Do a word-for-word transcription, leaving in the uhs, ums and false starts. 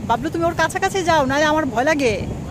বাবলু তুমি ওর কাছাকাছি যাও, নাহলে আমার ভয় লাগে।